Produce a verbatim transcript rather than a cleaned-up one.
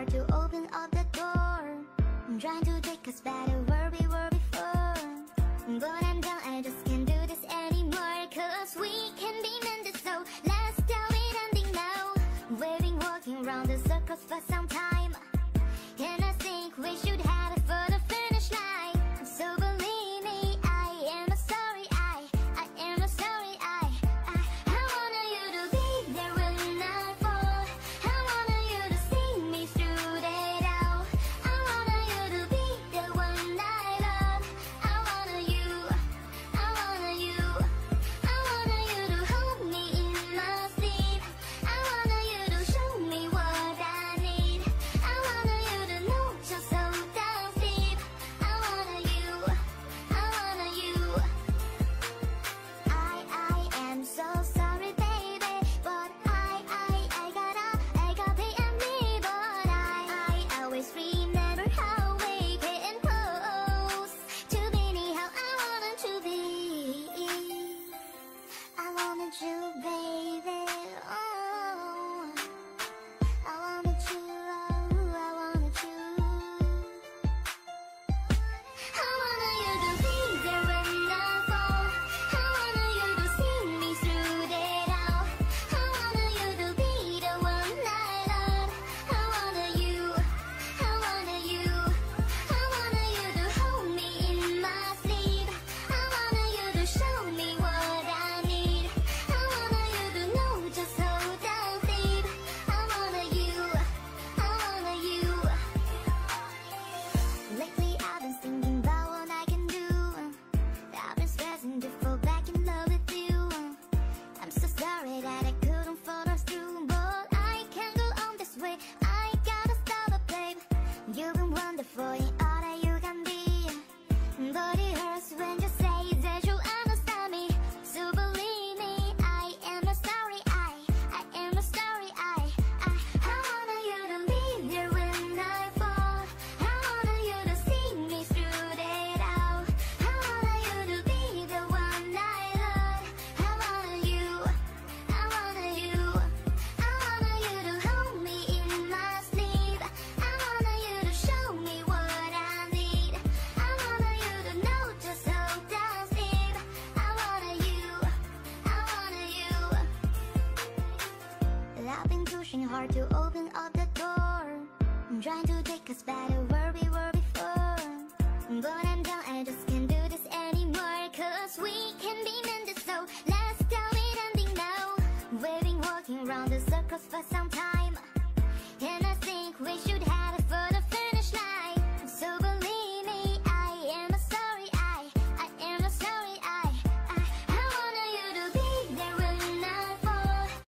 hard to open up the door. I'm trying to take us back to where we were before, but I'm done, I just can't do this anymore. Cause we can be mended, so let's do it ending now. We've been walking around the circles for some time, and I think we should head for the finish line. So believe me, I am sorry, I, I am sorry, I, I, I want you to be there when I fall. I want you to see me through that out. I want you to be the one I love. I want you, I want you, I want you to hold me in my sleep. I want you to show me what I need. I want you to know just so down deep. I want you, I want you. I, I am so sorry, baby, but I, I, I gotta, I gotta pay on me. But I, I always remember how we came close to being how I wanted to be. I wanted you, baby. Oh, I wanted you, oh, I wanted you. I want you to be there when I fall. I want you to see me through that out. I want you to be the one I love. I want you, I want you, I want you to hold me in my sleep. I want you to show me what I need. I want you to know just so down deep. I want you, I want you. Lately I've been thinking about what I can do. I've been stressing to fall back in love with you. I'm so sorry that I couldn't follow through, but I can't go on this way. I gotta stop it, babe. You've been wonderful in all that you can be, but it hurts when you say that you understand me. So believe me, I am sorry, I, I am sorry, I, I, I want you to be there when I fall. I want you to see me through that out. I want you to be the one I love. I want you, I want you, I want you to hold me in my sleep. I want you to show me what I need. I want you to know just so down deep. I want you, I want you. I've been pushing hard to